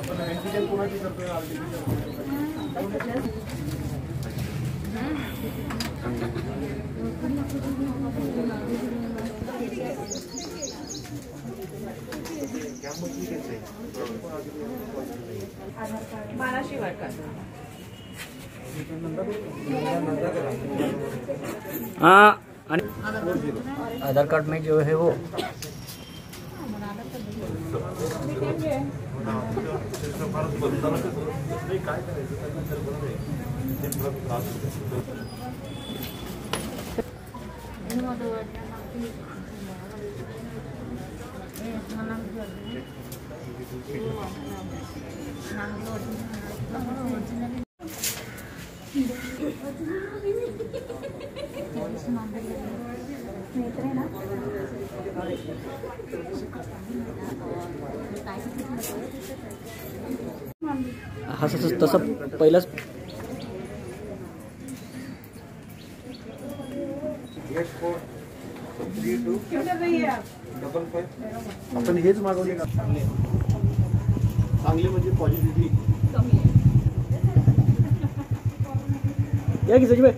हाँ, आधार कार्ड में जो है वो हा तसं पहिलाच आपण हेच मागवले का? चांगले म्हणजे पॉझिटिव्हिटी कमी आहे. या की सचिव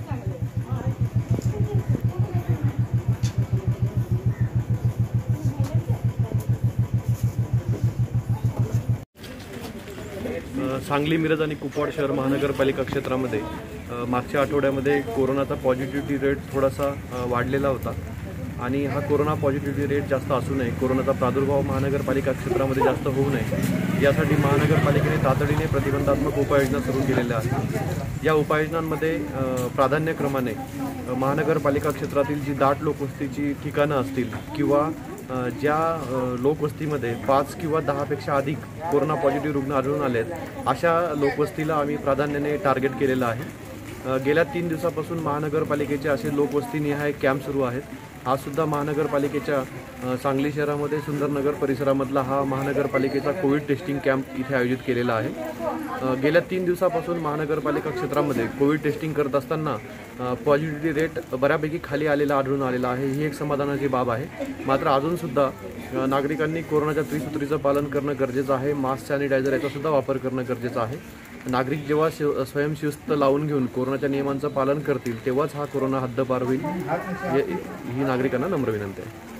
सांगली, मिरज आणि कुपवाड शहर महानगरपालिका क्षेत्रामध्ये मागच्या आठवड्यामध्ये कोरोनाचा पॉझिटिव्हिटी रेट थोडासा वाढलेला होता आणि हा कोरोना पॉझिटिव्हिटी रेट जास्त असू नये, कोरोनाचा प्रादुर्भाव महानगरपालिका क्षेत्रामध्ये जास्त होऊ नये यासाठी महानगरपालिकेने तातडीने प्रतिबंधात्मक उपाययोजना सुरू केलेल्या आहेत. या उपाययोजनांमध्ये प्राधान्यक्रमाने महानगरपालिका क्षेत्रातील जी दाट लोकवस्तीची ठिकाणं असतील किंवा ज्या लोकवस्तीमध्ये 5 किंवा 10 पेक्षा अधिक कोरोना पॉझिटिव्ह रुग्ण आढळून आलेत अशा लोकवस्तीला आम्ही प्राधान्याने टार्गेट केलेलं आहे. गेल्या 3 दिवसापासून महानगरपालिकेचे असे लोकवस्तीनिहाय कॅम्प सुरू आहेत. आज सुद्धा महानगरपालिकेच्या सांगली शहरामध्ये सुंदरनगर परिसरामधला हा महानगरपालिकेचा कोविड टेस्टिंग कॅम्प इथे आयोजित केलेला आहे. गेल्या 3 दिवसापासून महानगरपालिका क्षेत्रामध्ये कोविड टेस्टिंग करत असताना पॉझिटिव्हिटी रेट बऱ्यापैकी खाली आढळून आलेला आहे. ही एक समाधानाची बाब आहे. मात्र अजूनसुद्धा नागरिकांनी कोरोनाच्या त्रिसूत्रीचं पालन करणं गरजेचं आहे. मास्क, सॅनिटायझर याचा सुद्धा वापर करणं गरजेचं आहे. नागरिक जेव्हा स्वयंशिस्त लावून घेऊन कोरोनाच्या नियमांचं पालन करतील तेव्हाच हा कोरोना हद्दपार होईल ही नागरिकांना नम्र विनंती आहे.